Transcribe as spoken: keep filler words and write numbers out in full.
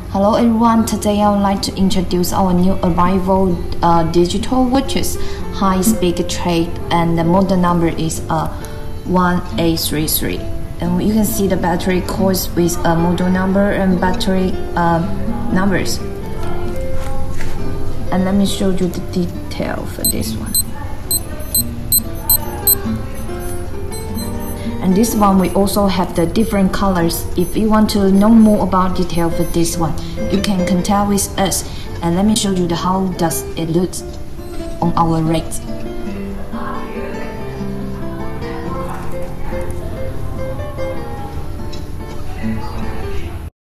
Hello everyone, today I would like to introduce our new arrival uh, digital watches, high-speed trade, and the model number is uh, one eight three three. And you can see the battery course with a model number and battery uh, numbers. And let me show you the detail for this one. And this one we also have the different colors. If you want to know more about detail for this one, you can contact with us. And let me show you the how does it look on our rate.